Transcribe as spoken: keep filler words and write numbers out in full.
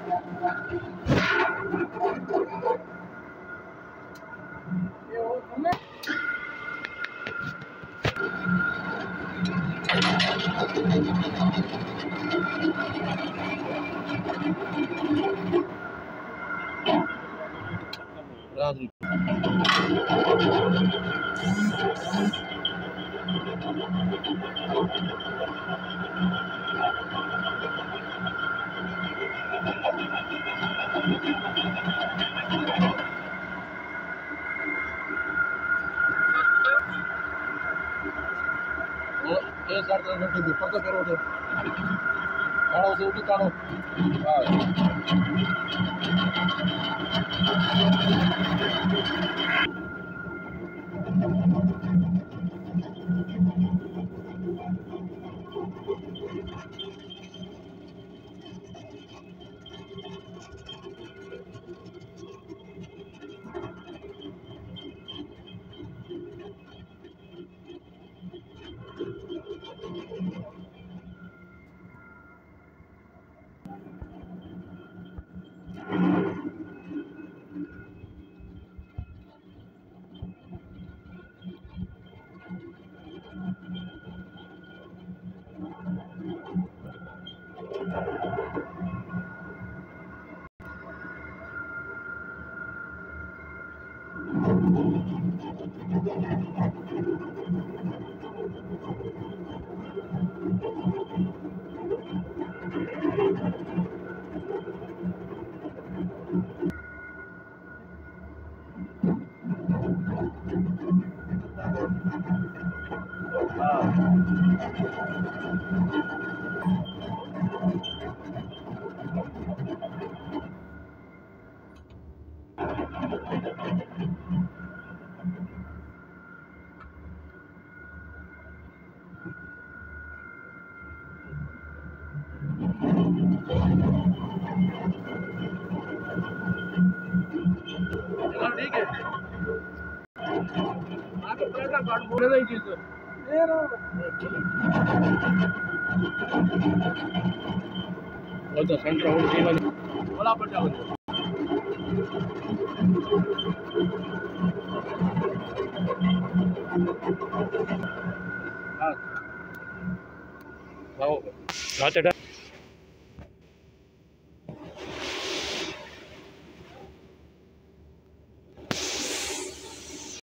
राजी ये सर तो ऊपर तो करो तो काढ़ो से उठी काढ़ो ठीक है आगे प्लेट का कार्ड बोले नहीं चीज ये रो वो तो सेंटर होल्ड की वाली बोला पर जाओ हां आओ रात